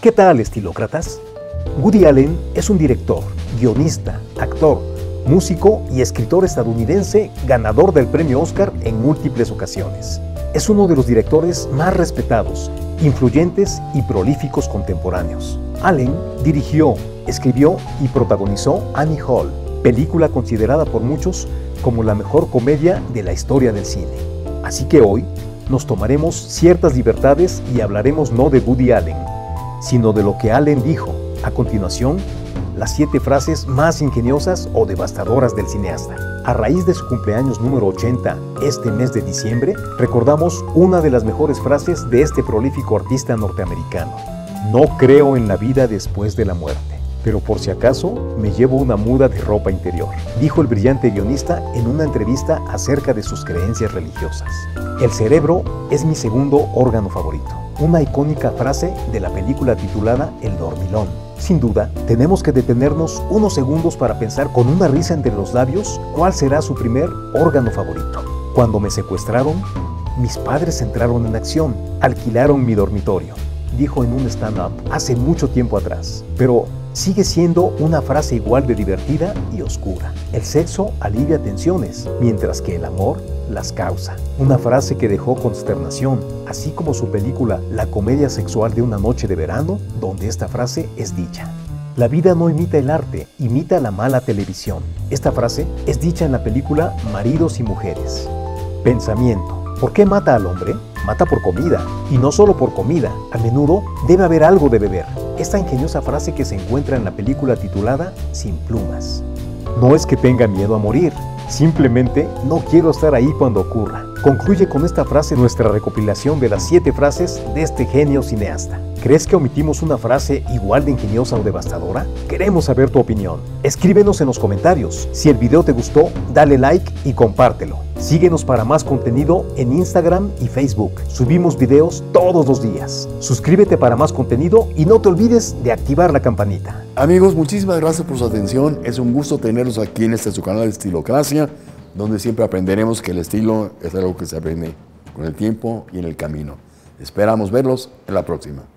¿Qué tal, estilócratas? Woody Allen es un director, guionista, actor, músico y escritor estadounidense ganador del premio Oscar en múltiples ocasiones. Es uno de los directores más respetados, influyentes y prolíficos contemporáneos. Allen dirigió, escribió y protagonizó Annie Hall, película considerada por muchos como la mejor comedia de la historia del cine. Así que hoy nos tomaremos ciertas libertades y hablaremos no de Woody Allen, sino de lo que Allen dijo. A continuación, las 7 frases más ingeniosas o devastadoras del cineasta. A raíz de su cumpleaños número 80, este mes de diciembre, recordamos una de las mejores frases de este prolífico artista norteamericano. No creo en la vida después de la muerte, pero por si acaso me llevo una muda de ropa interior, dijo el brillante guionista en una entrevista acerca de sus creencias religiosas. El cerebro es mi segundo órgano favorito. Una icónica frase de la película titulada El Dormilón. Sin duda, tenemos que detenernos unos segundos para pensar con una risa entre los labios cuál será su primer órgano favorito. Cuando me secuestraron, mis padres entraron en acción, alquilaron mi dormitorio, dijo en un stand-up hace mucho tiempo atrás. Pero sigue siendo una frase igual de divertida y oscura. El sexo alivia tensiones, mientras que el amor las causa. Una frase que dejó consternación, así como su película La comedia sexual de una noche de verano, donde esta frase es dicha. La vida no imita el arte, imita la mala televisión. Esta frase es dicha en la película Maridos y Mujeres. Pensamiento. ¿Por qué mata al hombre? Mata por comida, y no solo por comida, a menudo debe haber algo de beber. Esta ingeniosa frase que se encuentra en la película titulada Sin plumas. No es que tenga miedo a morir, simplemente no quiero estar ahí cuando ocurra. Concluye con esta frase nuestra recopilación de las 7 frases de este genio cineasta. ¿Crees que omitimos una frase igual de ingeniosa o devastadora? Queremos saber tu opinión. Escríbenos en los comentarios. Si el video te gustó, dale like y compártelo. Síguenos para más contenido en Instagram y Facebook. Subimos videos todos los días. Suscríbete para más contenido y no te olvides de activar la campanita. Amigos, muchísimas gracias por su atención. Es un gusto tenerlos aquí en su canal de Estilocracia, donde siempre aprenderemos que el estilo es algo que se aprende con el tiempo y en el camino. Esperamos verlos en la próxima.